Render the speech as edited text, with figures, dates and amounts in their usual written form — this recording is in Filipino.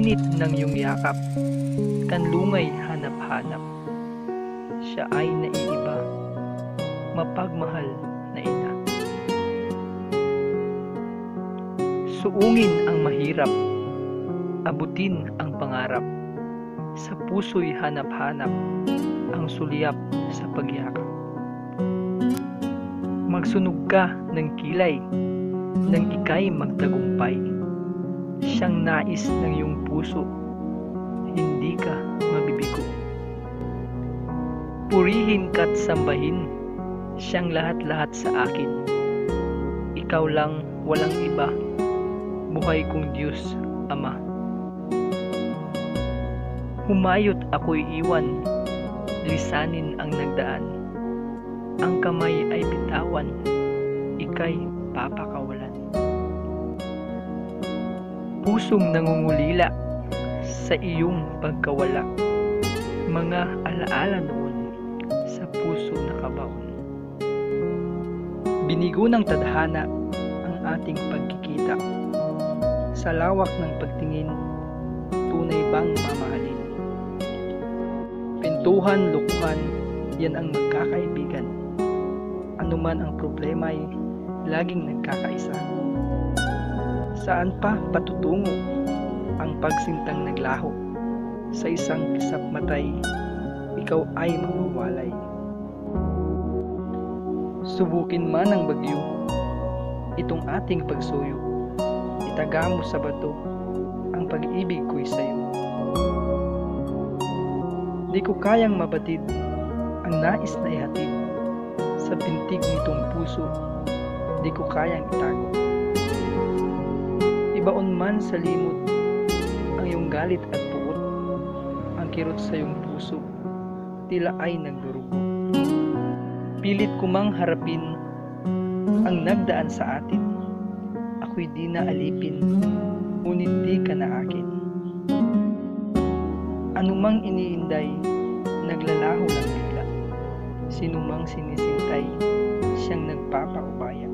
init ng iyong yakap, kanlungay hanap-hanap. Siya ay naiiba, mapagmahal na ina. Suungin ang mahirap, abutin ang pangarap. Sa puso'y hanap-hanap ang sulyap sa pagyakap. Magsunog ka ng kilay, nang ika'y magtagumpay. Siyang nais ng iyong puso, hindi ka mabibigo. Purihin ka't sambahin, siyang lahat-lahat sa akin. Ikaw lang, walang iba, buhay kong Diyos, Ama. Humayot ako'y iwan, lisanin ang nagdaan. Ang kamay ay bitawan, ika'y papakawalan. Pusong nangungulila sa iyong pagkawala. Mga alaala noon sa puso nakabaon. Binigo ng tadhana ang ating pagkikita. Sa lawak ng pagtingin, tunay bang mamahalin? Pintuhan, lukuhan, yan ang magkakaibigan. Anuman ang problema'y laging nagkakaisa. Saan pa patutungo ang pagsintang naglaho? Sa isang kisap matay, ikaw ay mawawalay. Subukin man ng bagyo, itong ating pagsuyo. Itaga mo sa bato ang pag-ibig ko'y sa'yo. Di ko kayang mabatid ang nais na ihatid sa pintig nitong puso, di ko kayang itago. Ibaon man sa limot ang iyong galit at puot, ang kirot sa iyong puso, tila ay nagdurugo. Pilit ko mang harapin ang nagdaan sa atin, ako'y di na alipin, ngunit di ka na akin. Anumang iniinday, naglalaho lang bigla. Sinumang sinisintay, siyang nagpapaubaya.